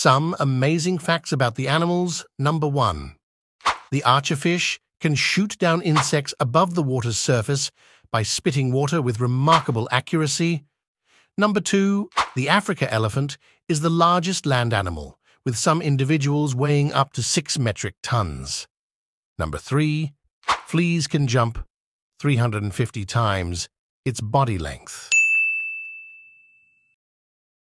Some amazing facts about the animals. Number 1. The archerfish can shoot down insects above the water's surface by spitting water with remarkable accuracy. Number 2. The Africa elephant is the largest land animal, with some individuals weighing up to 6 metric tons. Number 3. Fleas can jump 350 times its body length.